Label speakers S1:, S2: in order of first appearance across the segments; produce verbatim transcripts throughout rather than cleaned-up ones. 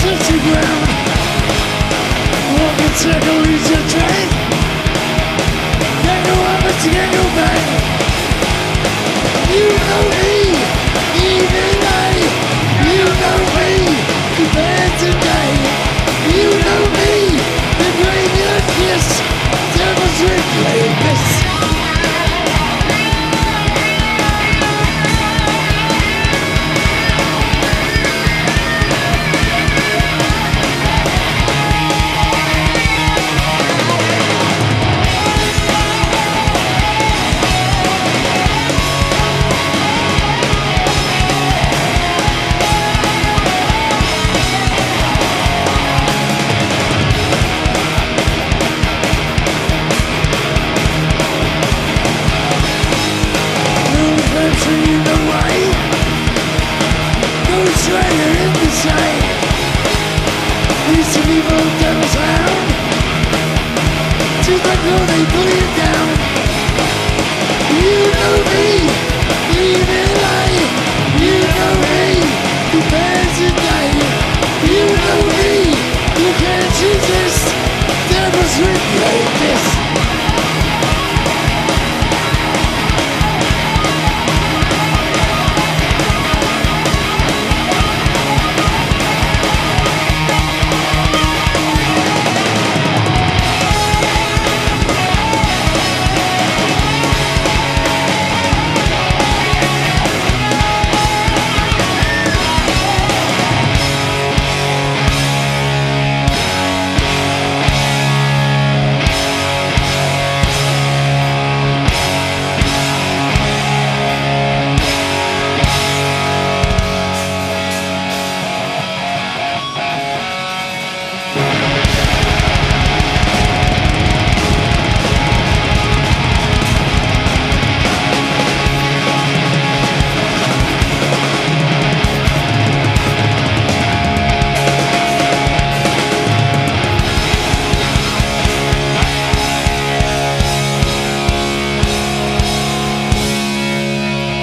S1: touch the ground. Walk and circle is your train. Can't go up but you can't go back. You know me, even I. You know me, the bad today. You know me, the graveyard kiss. Devil's replay this. In the way, no stranger in the shade. These two evil devils hound to the ground they pull you down. You know me, even I. You know me, the band's a day. You know me, you can't choose this. Devils replay this.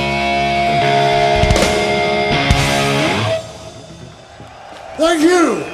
S1: Thank you.